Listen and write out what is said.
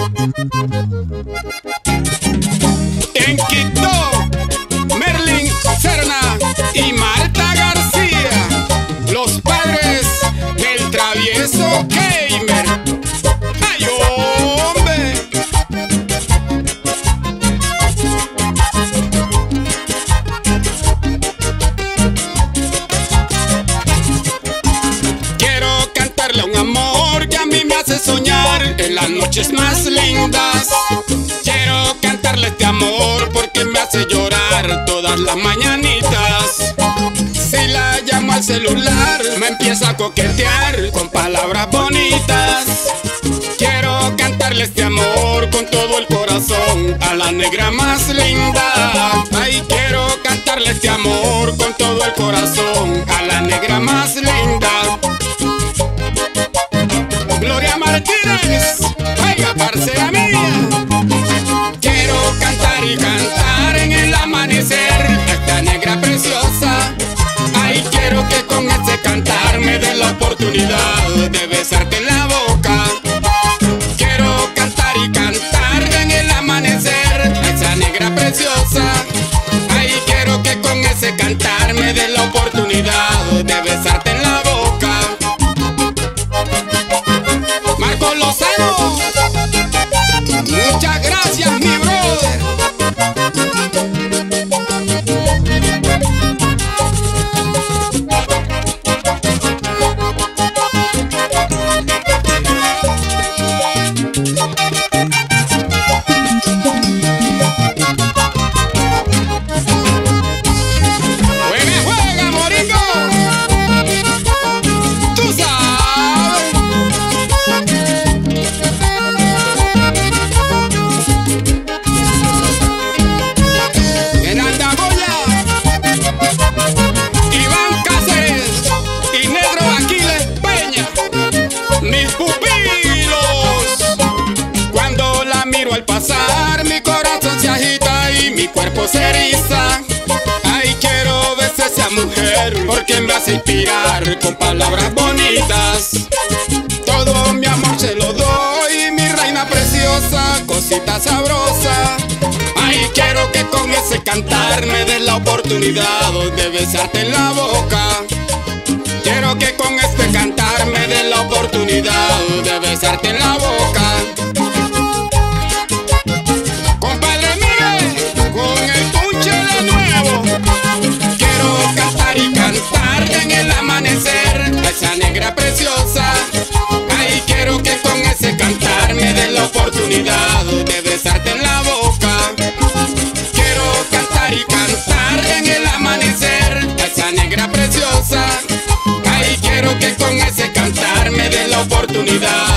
En Quito, Merlin Serna y Marta García, los padres del travieso gamer. ¡Ay, hombre! Quiero cantarle a un amor que a mí me hace soñar en las noches más lindas. Quiero cantarle este amor porque me hace llorar todas las mañanitas. Si la llamo al celular me empieza a coquetear con palabras bonitas. Quiero cantarle este amor con todo el corazón a la negra más linda. Ay, quiero cantarle este amor con todo el corazón a la negra más linda. Gloria Martínez, oiga, parcera mía. Quiero cantar y cantar en el amanecer a esta negra preciosa. Ay, quiero que con este cantar me dé la oportunidad de besarte en la boca. Quiero cantar y cantar en el amanecer a esa negra preciosa. Ay, quiero que con ese cantar me dé la oportunidad de besarte en la boca. Marco Lozano, muchas gracias, mi brother. Juega, Morico. Tú sabes. En Andagoya, Iván Cáceres y Negro Aquiles Peña, mis pupilos. Cuando la miro al pasar, mi corazón se agita y mi cuerpo se eriza. Ay, quiero besar a esa mujer porque me hace inspirar con palabras bonitas. Todo mi amor se lo doy, mi reina preciosa, cosita sabrosa. Ay, quiero que con ese cantar me des la oportunidad de besarte en la boca. Quiero que con este cantar me des la oportunidad de besarte en la boca. Compadre Miguel, con el punche de nuevo. Quiero cantar y cantar en el amanecer a esa negra preciosa. Ay, quiero que con ese cantar me des la oportunidad de besarte en la boca. Quiero cantar y cantar en el amanecer a esa negra preciosa. Ay, quiero que con ese cantar me des la oportunidad